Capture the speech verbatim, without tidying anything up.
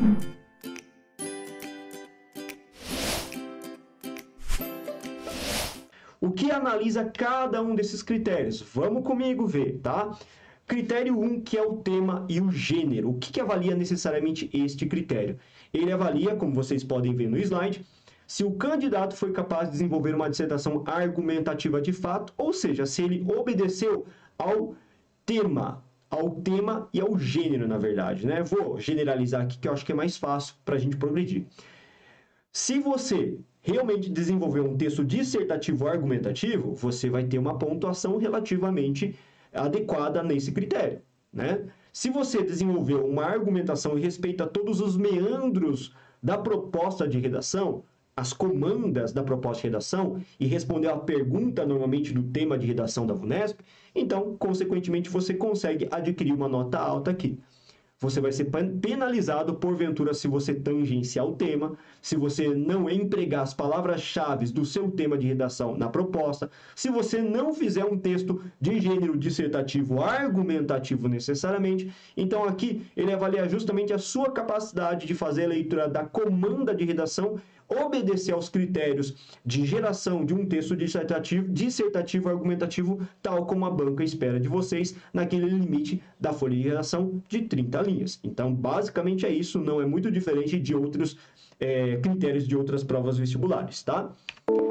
O que analisa cada um desses critérios? Vamos comigo ver, tá? Critério um, que é o tema e o gênero. O que, que avalia necessariamente este critério? Ele avalia, como vocês podem ver no slide, se o candidato foi capaz de desenvolver uma dissertação argumentativa de fato, ou seja, se ele obedeceu ao tema, ao tema e ao gênero, na verdade, né? Vou generalizar aqui, que eu acho que é mais fácil para a gente progredir. Se você realmente desenvolveu um texto dissertativo argumentativo, você vai ter uma pontuação relativamente adequada nesse critério, né? Se você desenvolveu uma argumentação e respeita todos os meandros da proposta de redação, as comandas da proposta de redação e respondeu a pergunta normalmente do tema de redação da VUNESP, então, consequentemente, você consegue adquirir uma nota alta aqui. Você vai ser penalizado, porventura, se você tangenciar o tema, se você não empregar as palavras-chave do seu tema de redação na proposta, se você não fizer um texto de gênero dissertativo argumentativo necessariamente. Então, aqui, ele avalia justamente a sua capacidade de fazer a leitura da comanda de redação, obedecer aos critérios de geração de um texto dissertativo, dissertativo argumentativo, tal como a banca espera de vocês, naquele limite da folha de redação de trinta linhas. Então, basicamente é isso, não é muito diferente de outros é, critérios de outras provas vestibulares, tá?